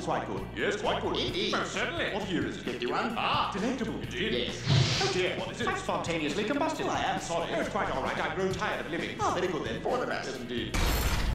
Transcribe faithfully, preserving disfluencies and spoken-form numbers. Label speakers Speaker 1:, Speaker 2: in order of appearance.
Speaker 1: quite good.
Speaker 2: Yes, quite good.
Speaker 3: Indeed.
Speaker 2: Most certainly.
Speaker 1: What year is it?
Speaker 3: fifty-one.
Speaker 2: Ah, delectable indeed.
Speaker 3: Yes.
Speaker 2: Oh dear, what is it?
Speaker 1: I've spontaneously combusted.
Speaker 2: I am sorry. Oh, it's quite all right. I've grown tired of living.
Speaker 1: Ah, very good then.
Speaker 3: For the best.
Speaker 2: Yes, indeed.